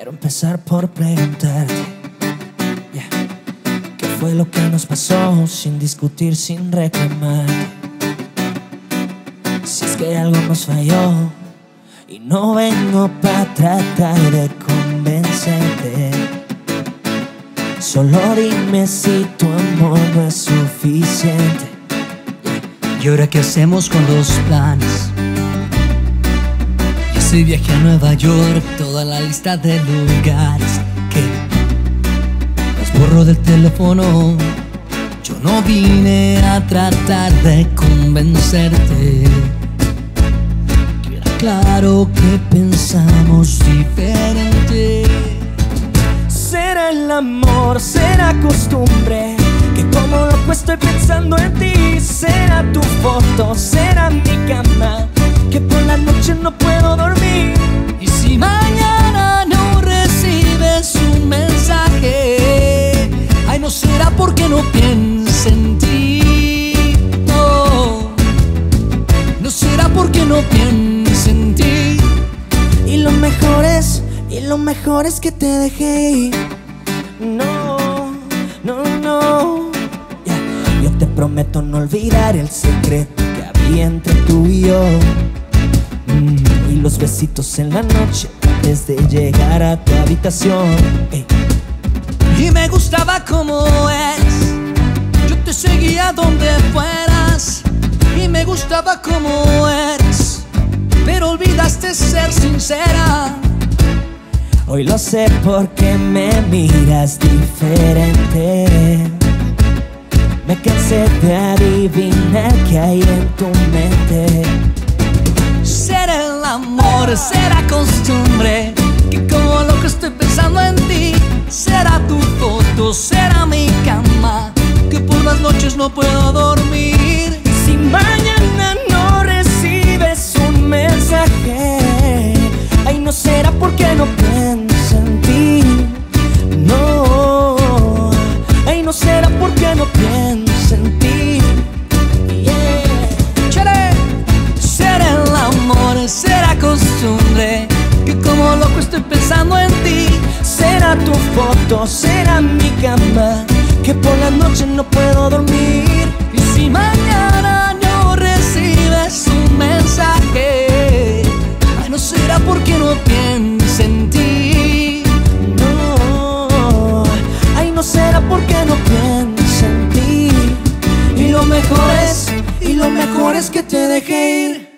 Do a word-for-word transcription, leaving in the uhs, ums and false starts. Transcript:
Quiero empezar por preguntarte, yeah, ¿qué fue lo que nos pasó? Sin discutir, sin reclamar. Si es que algo nos falló, y no vengo para tratar de convencerte. Solo dime si tu amor no es suficiente. ¿Y ahora qué hacemos con los planes? Y ese viaje a Nueva York, toda la lista de lugares que los borro del teléfono. Yo no vine a tratar de convencerte. Queda claro que pensamos diferente. Será el amor, será costumbre, que como loco estoy pensando en ti. Será tu foto, será mi cama, que por la noche no puedo dormir. Y si mañana no recibes un mensaje, ay, no será porque no pienso en ti. No, no será porque no pienso en ti. Y lo mejor es, y lo mejor es que te dejé ir. No, no, no, yeah. Yo te prometo no olvidar el secreto que había entre tú y yo, mm, y los besitos en la noche antes de llegar a tu habitación, hey. Y me gustaba como eres, yo te seguía donde fueras. Y me gustaba como eres, pero olvidaste ser sincera. Hoy lo sé porque me miras diferente. Me cansé de adivinar qué hay en tu mente. Será el amor, será costumbre, que como loco estoy pensando en ti. Será tu foto, será mi cama, que por las noches no puedo dormir. Y si mañana no recibes un mensaje, ay, no será porque no pienso en ti. No, ay, no será porque no pienso en ti. Yeah. Chale. Será el amor, será costumbre, que como loco estoy pensando en ti. Será tu foto, será mi cama, que por la noche no puedo dormir. Y si mañana no recibes un mensaje, ay, no será porque no pienso en ti. No, ay, no será porque no pienso en ti. Y lo mejor es, y lo mejor es que te dejé ir.